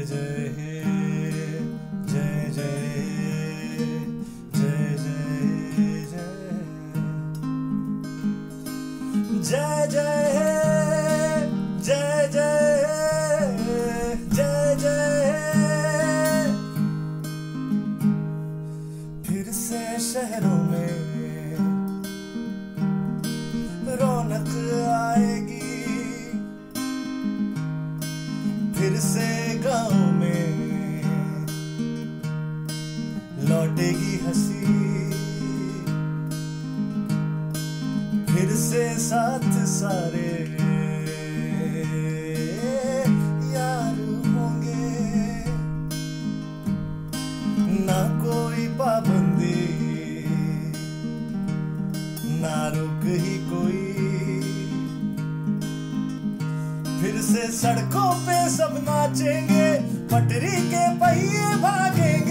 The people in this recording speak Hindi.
जय जय हे, जय जय हे, जय जय जय जय जय हे, जय जय हे, जय जय हे। फिर से शहरों में रौनक आएगी, फिर से गाँव में लौटेगी हंसी, फिर से साथ सारे यार होंगे, ना कोई पाबंदी ना रुक ही कोई, फिर से सड़कों पे सब नाचेंगे, पटरी के पहिए भागेंगे।